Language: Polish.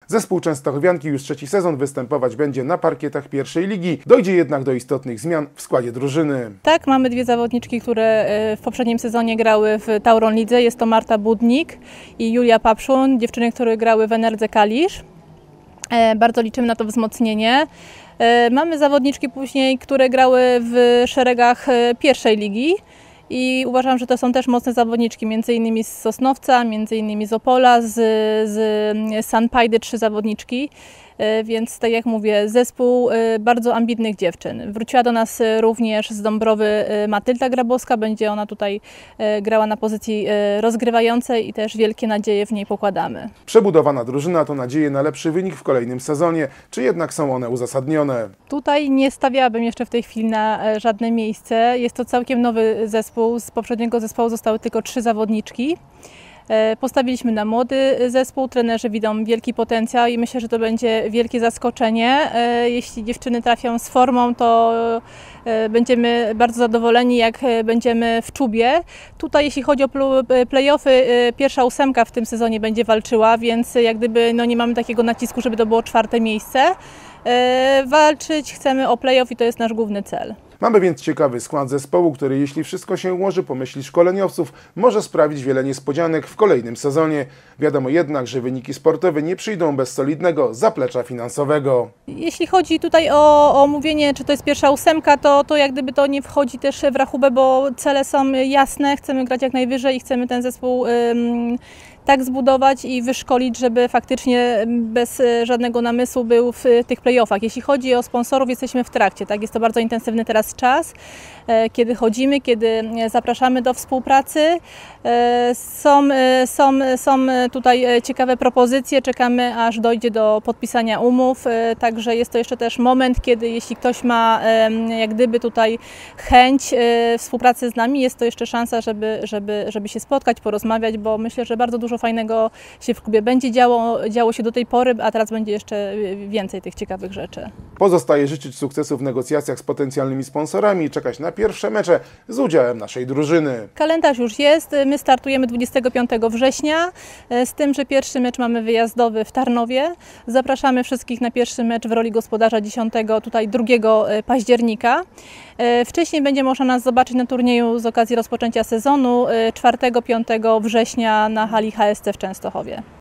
Zespół Częstochowianki już trzeci sezon występować będzie na parkietach pierwszej ligi. Dojdzie jednak do istotnych zmian w składzie drużyny. Tak, mamy dwie zawodniczki, które w poprzednim sezonie grały w Tauron Lidze. Jest to Marta Budnik i Julia Papszun, dziewczyny, które grały w Enerdze Kalisz. Bardzo liczymy na to wzmocnienie. Mamy zawodniczki później, które grały w szeregach pierwszej ligi i uważam, że to są też mocne zawodniczki, między innymi z Sosnowca, między innymi z Opola, z Sanpajdy 3 zawodniczki. Więc tak jak mówię, zespół bardzo ambitnych dziewczyn. Wróciła do nas również z Dąbrowy Matylda Grabowska. Będzie ona tutaj grała na pozycji rozgrywającej i też wielkie nadzieje w niej pokładamy. Przebudowana drużyna to nadzieje na lepszy wynik w kolejnym sezonie. Czy jednak są one uzasadnione? Tutaj nie stawiałabym jeszcze w tej chwili na żadne miejsce. Jest to całkiem nowy zespół. Z poprzedniego zespołu zostały tylko 3 zawodniczki. Postawiliśmy na młody zespół, trenerzy widzą wielki potencjał i myślę, że to będzie wielkie zaskoczenie. Jeśli dziewczyny trafią z formą, to będziemy bardzo zadowoleni, jak będziemy w czubie. Tutaj jeśli chodzi o play-offy, pierwsza 8 w tym sezonie będzie walczyła, więc jak gdyby nie mamy takiego nacisku, żeby to było 4. miejsce. Walczyć chcemy o play-off i to jest nasz główny cel. Mamy więc ciekawy skład zespołu, który jeśli wszystko się ułoży po myśli szkoleniowców, może sprawić wiele niespodzianek w kolejnym sezonie. Wiadomo jednak, że wyniki sportowe nie przyjdą bez solidnego zaplecza finansowego. Jeśli chodzi tutaj o mówienie, czy to jest pierwsza 8, to jak gdyby to nie wchodzi też w rachubę, bo cele są jasne, chcemy grać jak najwyżej i chcemy ten zespół tak zbudować i wyszkolić, żeby faktycznie bez żadnego namysłu był w tych play-offach. Jeśli chodzi o sponsorów, jesteśmy w trakcie. Tak? Jest to bardzo intensywny teraz czas, kiedy chodzimy, kiedy zapraszamy do współpracy. Są tutaj ciekawe propozycje, czekamy aż dojdzie do podpisania umów, także jest to jeszcze też moment, kiedy jeśli ktoś ma jak gdyby tutaj chęć współpracy z nami, jest to jeszcze szansa, żeby się spotkać, porozmawiać, bo myślę, że bardzo dużo fajnego się w klubie będzie działo się do tej pory, a teraz będzie jeszcze więcej tych ciekawych rzeczy. Pozostaje życzyć sukcesu w negocjacjach z potencjalnymi sponsorami i czekać na pierwsze mecze z udziałem naszej drużyny. Kalendarz już jest, my startujemy 25 września, z tym, że pierwszy mecz mamy wyjazdowy w Tarnowie. Zapraszamy wszystkich na pierwszy mecz w roli gospodarza 2 października. Wcześniej będzie można nas zobaczyć na turnieju z okazji rozpoczęcia sezonu 4-5 września na hali HSC w Częstochowie.